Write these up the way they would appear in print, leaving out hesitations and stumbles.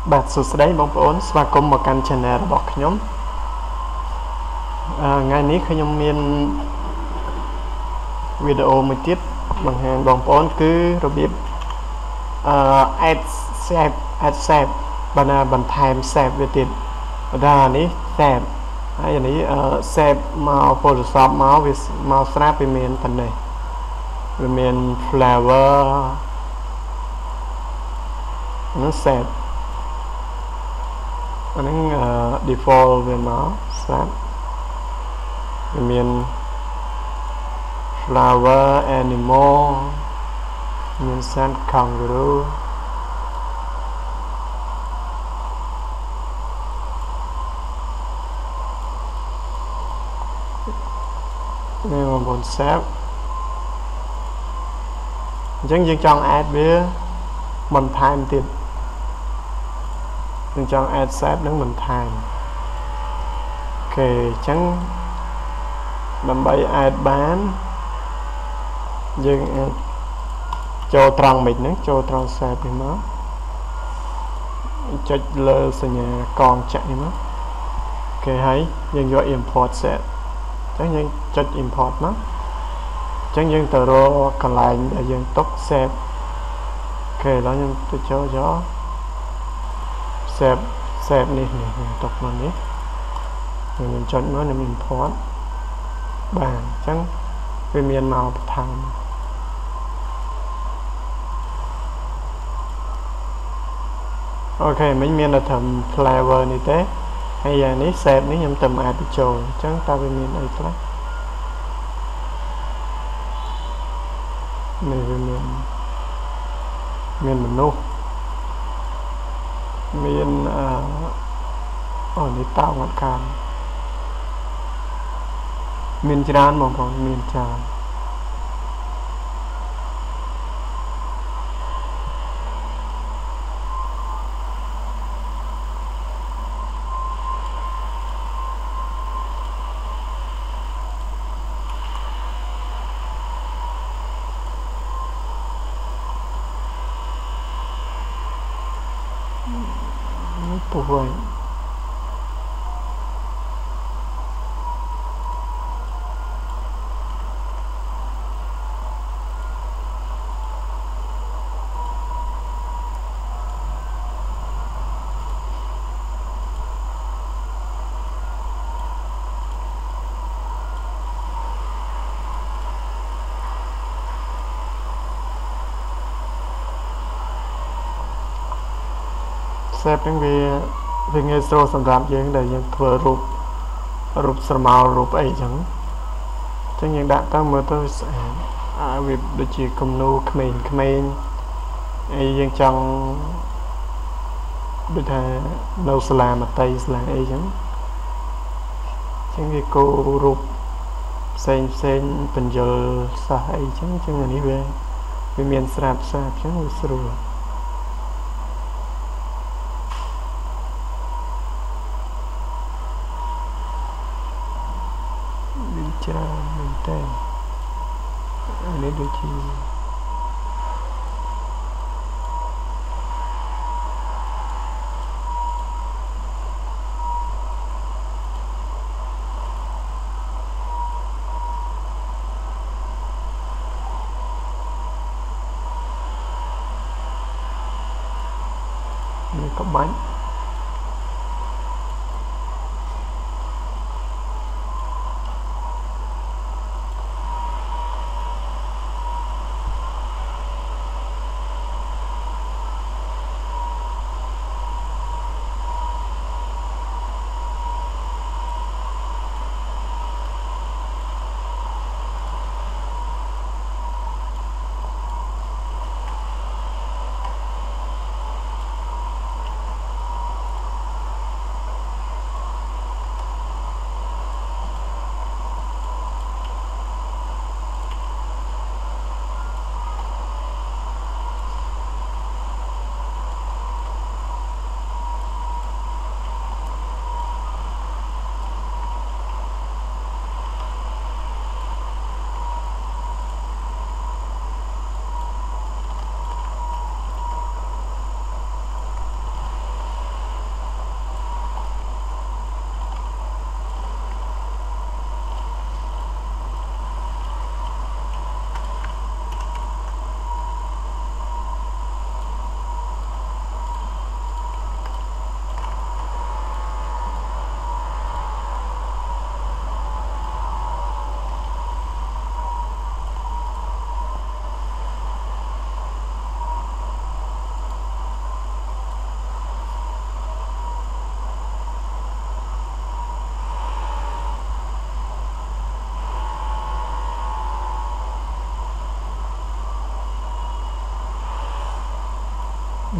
បាទសួស្តីបងប្អូនស្វាគមន៍មកកាន់ channel របស់ខ្ញុំថ្ងៃនេះខ្ញុំមានវីដេអូមួយទៀតបង្ហាញបងប្អូនគឺរបៀបadd save បន្ថែម save វាទៀតបាទនេះ save ហើយនេះsave មក Photoshop មកស្រាប់វាមានប៉ុណ្ណេះវាមាន flower នោះ save អាហ្នឹង default វាមកស្រាប់វាមាន flower animal មាន sand kangaroo នេះបងប្អូន save អញ្ចឹងយើងចង់ add វាបន្ថែមទៀតយើងចង់ add set នឹងបន្ថែមអូខេអញ្ចឹងដើម្បី add បានយើងអាចចូលត្រង់មិចហ្នឹងចូលត្រង់ set នេះមកចុចលើសញ្ញាកងចាក់នេះមកអូខេហើយយើងយក import set អញ្ចឹងយើងចុច import មកអញ្ចឹងយើងទៅរកកន្លែងដែលយើងទុក set អូខេឥឡូវខ្ញុំទៅចូលយក save នេះទុកមកនេះខ្ញុំចុចមកខ្ញុំ import បាទអញ្ចឹងវាមានមកបន្ថែមអូខេមិញមានតែត្រឹម flavor នេះទេហើយយ៉ាងនេះ save នេះខ្ញុំទៅអាចបញ្ចូលអញ្ចឹងតើវាមានអីខ្លះនេះវាមានមនុស្សមាននេះតោងអត់កានមានច្រើនបងប្អូនមានច្រើនពុះវិញសេពហ្នឹងវាងាយស្រួលសម្រាប់យើងដែលយើងធ្វើរូបស្រមោលរូបអីចឹងយើងដាក់ទៅមើលទៅស្អាតវាដូចជាគំនូរក្មេងអីយើងចង់ដូចថានៅសាលាមត្តេយ្យសាលាអីចឹងវាគូរូបផ្សេងបញ្យលសាសអីចឹងអានេះវាមានស្រាប់ចឹងវាស្រួលច្រើនមែនតើអានេះដូចជានេះក៏បាញ់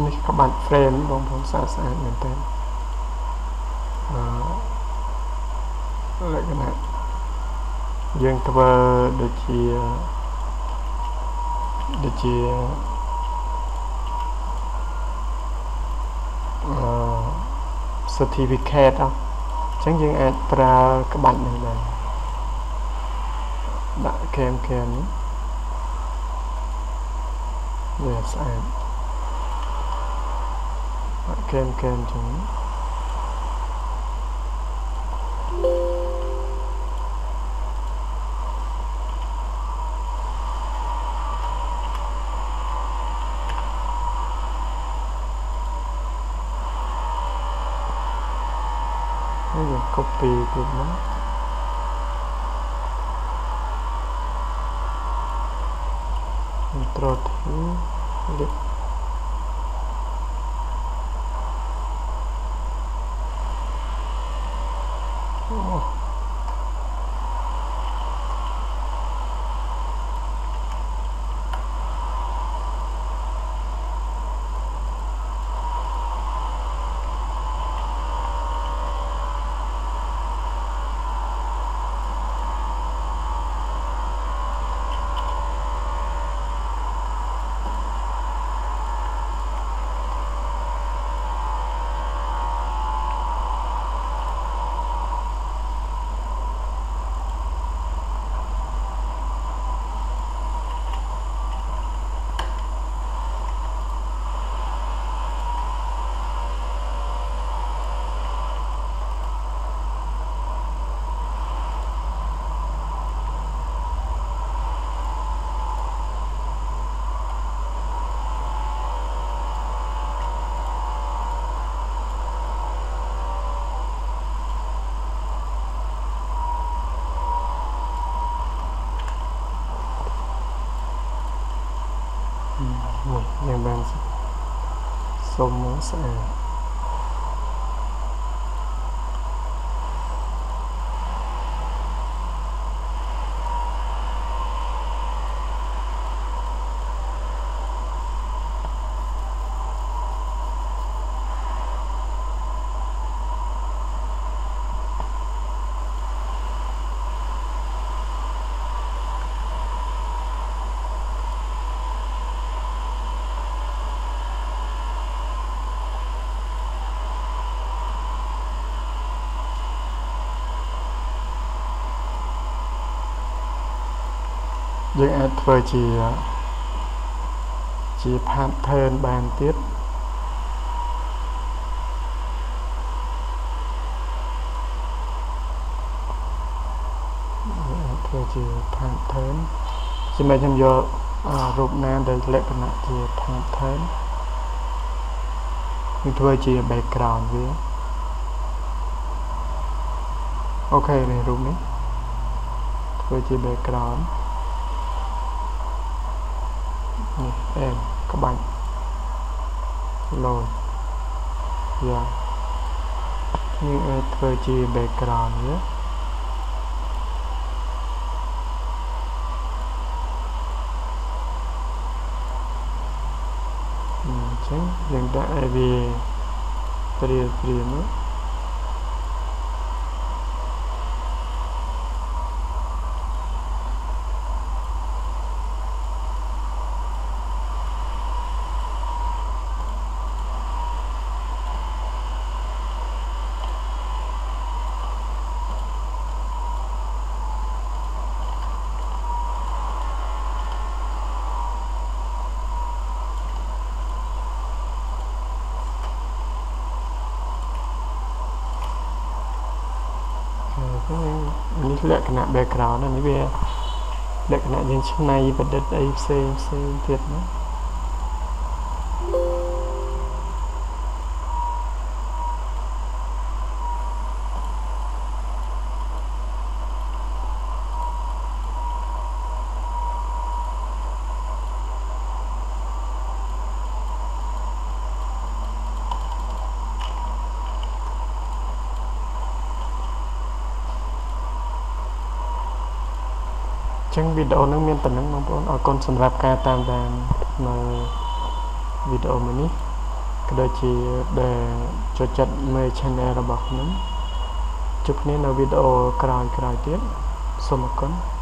នេះក្បាច់ frame បងប្អូនស្អាតមែនតើលក្ខណៈយើងធ្វើដូចជាcertificate អញ្ចឹងយើងអាចប្រើក្បាច់នេះដែរដាក់ cam នេះវាស្អាតដាក់ cam អញ្ចឹងយើង copy ទៀតមកControl T lip yang ban semua sayaយើងអាចធ្វើជា pattern បានទៀតធ្វើជា pattern សម្រាប់ខ្ញុំយករូបណាដែលលក្ខណៈជា pattern ខ្ញុំធ្វើជា background វាអូខេនេះរូបនេះធ្វើជា background em các bạn rồi yeah. Như thôi chi background nhé chứ dừng đại vì tria nữaនេះលក្ខណៈ background នេះវាលក្ខណៈយើងឆ្នៃប្រឌិតអីផ្សេងទៀតណា ចឹងវីដេអូនឹងមានប៉ុណ្ណឹងបងប្អូនអរគុណសម្រាប់ការតាមដាននៅវីដេអូមួយនេះក៏ដូចជាដែលចូលចិត្តមើល channel របស់ខ្ញុំជួបគ្នានៅវីដេអូក្រោយៗទៀតសូមអរគុណ